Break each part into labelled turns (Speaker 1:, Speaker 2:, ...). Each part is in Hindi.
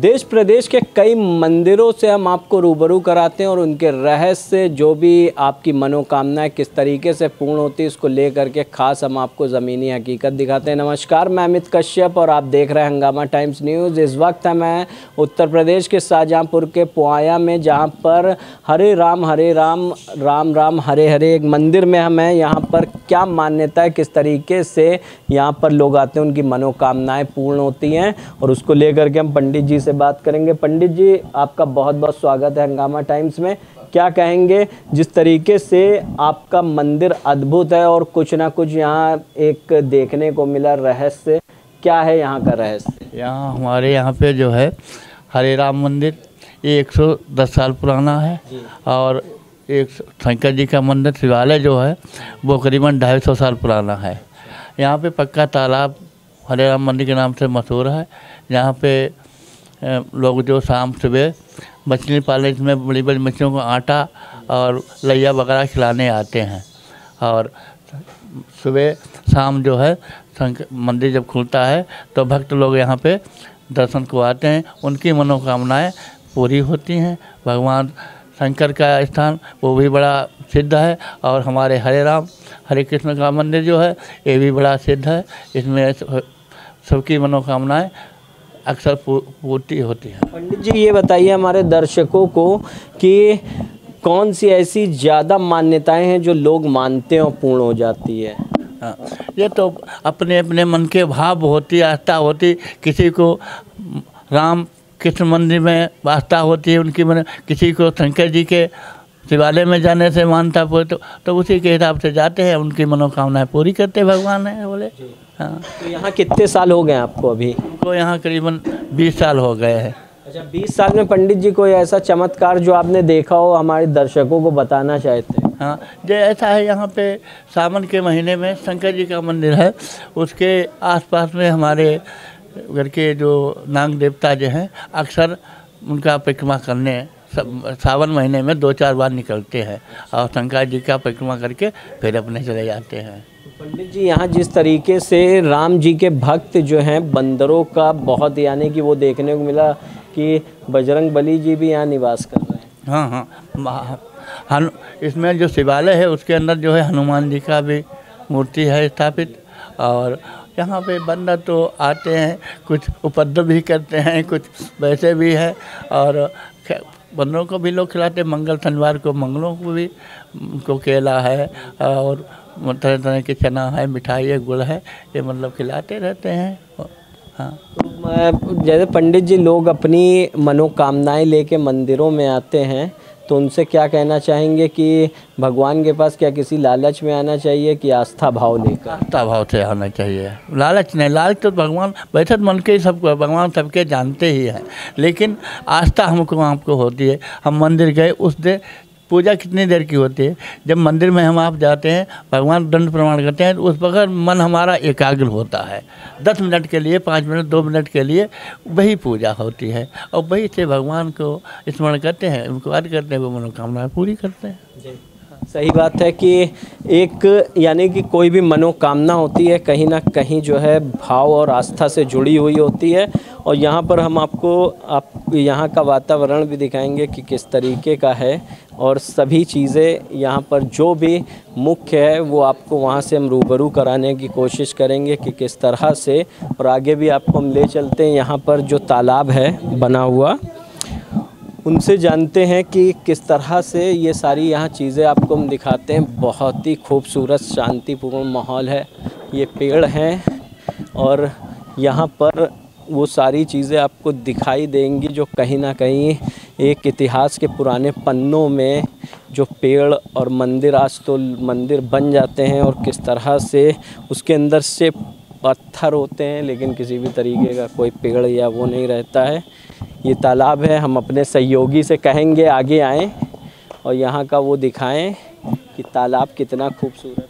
Speaker 1: देश प्रदेश के कई मंदिरों से हम आपको रूबरू कराते हैं और उनके रहस्य, जो भी आपकी मनोकामनाएं किस तरीके से पूर्ण होती है, इसको लेकर के खास हम आपको ज़मीनी हकीकत दिखाते हैं। नमस्कार, मैं अमित कश्यप और आप देख रहे हैं हंगामा टाइम्स न्यूज़। इस वक्त मैं उत्तर प्रदेश के शाहजहाँपुर के पुआया में, जहां पर हरे राम राम राम हरे हरे एक मंदिर में हम हैं। यहाँ पर क्या मान्यता है, किस तरीके से यहाँ पर लोग आते हैं, उनकी मनोकामनाएँ पूर्ण होती हैं, और उसको लेकर के हम पंडित जी से बात करेंगे। पंडित जी, आपका बहुत बहुत स्वागत है हंगामा टाइम्स में। क्या कहेंगे, जिस तरीके से आपका मंदिर अद्भुत है और कुछ ना कुछ यहाँ एक देखने को मिला रहस्य, क्या है यहाँ का रहस्य?
Speaker 2: यहाँ हमारे यहाँ पे जो है हरे राम मंदिर, ये 110 साल पुराना है। और एक शंकर जी का मंदिर शिवालय जो है वो करीबन 250 साल पुराना है। यहाँ पे पक्का तालाब हरे राम मंदिर के नाम से मशहूर है। यहाँ पे लोग जो शाम सुबह मछली पालने में बड़ी बड़ी मछलियों को आटा और लैया वगैरह खिलाने आते हैं। और सुबह शाम जो है मंदिर जब खुलता है तो भक्त लोग यहाँ पे दर्शन को आते हैं, उनकी मनोकामनाएं पूरी होती हैं। भगवान शंकर का स्थान वो भी बड़ा सिद्ध है, और हमारे हरे राम हरे कृष्ण का मंदिर जो है ये भी बड़ा सिद्ध है। इसमें सबकी मनोकामनाएं अक्सर पूर्ति होती है।
Speaker 1: पंडित जी, ये बताइए हमारे दर्शकों को कि कौन सी ऐसी ज़्यादा मान्यताएं हैं जो लोग मानते हैं और पूर्ण हो जाती है?
Speaker 2: हाँ, ये तो अपने अपने मन के भाव होती, आस्था होती। किसी को राम कृष्ण मंदिर में आस्था होती है, उनकी मन, किसी को शंकर जी के शिवालय में जाने से मानता तो उसी के हिसाब से जाते हैं, उनकी मनोकामनाएं पूरी करते भगवान है बोले। हाँ।
Speaker 1: तो यहाँ कितने साल हो गए आपको? अभी
Speaker 2: तो यहाँ करीबन 20 साल हो गए हैं।
Speaker 1: अच्छा, 20 साल में पंडित जी कोई ऐसा चमत्कार जो आपने देखा हो, हमारे दर्शकों को बताना चाहते हैं?
Speaker 2: हाँ, जो ऐसा है, यहाँ पे सावन के महीने में शंकर जी का मंदिर है, उसके आसपास में हमारे घर के जो नाग देवता जो हैं अक्सर उनका परिक्रमा करने सावन महीने में 2-4 बार निकलते हैं और शंकर जी का परिक्रमा करके फिर अपने चले जाते हैं।
Speaker 1: पंडित जी, यहाँ जिस तरीके से राम जी के भक्त जो हैं बंदरों का बहुत, यानी कि वो देखने को मिला कि बजरंग बली जी भी यहाँ निवास कर रहे हैं।
Speaker 2: हाँ, इसमें जो शिवालय है उसके अंदर जो है हनुमान जी का भी मूर्ति है स्थापित। और यहाँ पे बंदर तो आते हैं, कुछ उपद्रव भी करते हैं, कुछ वैसे भी है। और बंदरों को भी लोग खिलाते, मंगल शनिवार को मंगलों को भी उनको केला है और तरह तरह के चना है, मिठाई है, गुड़ है, ये मतलब खिलाते रहते हैं। हाँ,
Speaker 1: तो जैसे पंडित जी, लोग अपनी मनोकामनाएं लेके मंदिरों में आते हैं, तो उनसे क्या कहना चाहेंगे कि भगवान के पास क्या किसी लालच में आना चाहिए कि आस्था भाव लेकर?
Speaker 2: आस्था भाव से आना चाहिए, लालच नहीं। लालच तो भगवान बैठक मन के ही सबको, भगवान सबके जानते ही हैं, लेकिन आस्था हमको होती है। हम मंदिर गए, उस दिन पूजा कितनी देर की होती है? जब मंदिर में हम आप जाते हैं, भगवान दंड प्रमाण करते हैं, तो उस वक्त मन हमारा एकाग्र होता है। 10 मिनट के लिए, 5 मिनट, 2 मिनट के लिए वही पूजा होती है, और वही से भगवान को स्मरण करते हैं, उनको याद करते हैं, वो मनोकामनाएं पूरी करते हैं।
Speaker 1: सही बात है कि एक, यानी कि कोई भी मनोकामना होती है कहीं ना कहीं जो है भाव और आस्था से जुड़ी हुई होती है। और यहाँ पर हम आपको यहाँ का वातावरण भी दिखाएंगे कि किस तरीके का है, और सभी चीज़ें यहाँ पर जो भी मुख्य है वो आपको वहाँ से हम रूबरू कराने की कोशिश करेंगे कि किस तरह से। और आगे भी आपको हम ले चलते हैं, यहाँ पर जो तालाब है बना हुआ, उनसे जानते हैं कि किस तरह से ये सारी यहाँ चीज़ें आपको हम दिखाते हैं। बहुत ही खूबसूरत शांतिपूर्ण माहौल है, ये पेड़ हैं, और यहाँ पर वो सारी चीज़ें आपको दिखाई देंगी जो कहीं ना कहीं एक इतिहास के पुराने पन्नों में जो पेड़ और मंदिर, आज तो मंदिर बन जाते हैं, और किस तरह से उसके अंदर से पत्थर होते हैं, लेकिन किसी भी तरीके का कोई पेड़ या वो नहीं रहता है। ये तालाब है, हम अपने सहयोगी से कहेंगे आगे आएँ और यहाँ का वो दिखाएं कि तालाब कितना खूबसूरत।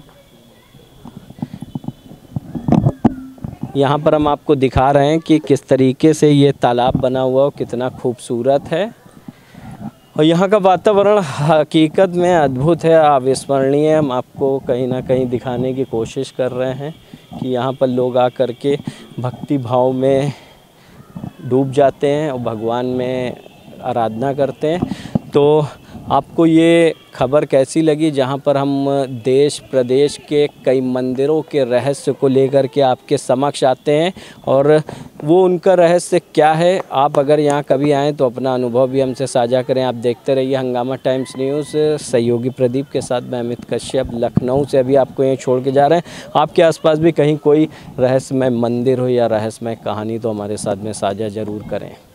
Speaker 1: यहाँ पर हम आपको दिखा रहे हैं कि किस तरीके से ये तालाब बना हुआ और कितना खूबसूरत है, और यहाँ का वातावरण हकीकत में अद्भुत है, अविस्मरणीय। हम आपको कहीं ना कहीं दिखाने की कोशिश कर रहे हैं कि यहाँ पर लोग आकर के भक्ति भाव में डूब जाते हैं और भगवान में आराधना करते हैं। तो आपको ये खबर कैसी लगी, जहाँ पर हम देश प्रदेश के कई मंदिरों के रहस्य को लेकर के आपके समक्ष आते हैं और वो उनका रहस्य क्या है। आप अगर यहाँ कभी आएँ तो अपना अनुभव भी हमसे साझा करें। आप देखते रहिए हंगामा टाइम्स न्यूज़। सहयोगी प्रदीप के साथ मैं अमित कश्यप लखनऊ से अभी आपको यहीं छोड़ के जा रहे हैं। आपके आसपास भी कहीं कोई रहस्यमय मंदिर हो या रहस्यमय कहानी तो हमारे साथ में साझा ज़रूर करें।